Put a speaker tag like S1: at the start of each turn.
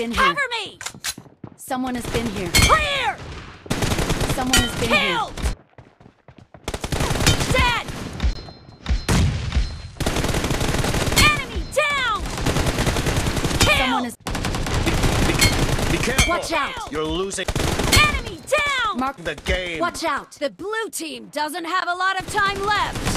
S1: been here.
S2: Cover me!
S1: Someone has been here.
S2: Clear!
S1: Someone has been here.
S2: Killed! Dead! Enemy down!
S1: Someone
S2: Killed!
S1: is.
S3: Be careful.
S1: Watch out!
S3: You're losing
S2: Enemy down!
S1: Mark.
S3: the game.
S1: Watch out!
S2: The blue team doesn't have a lot of time left.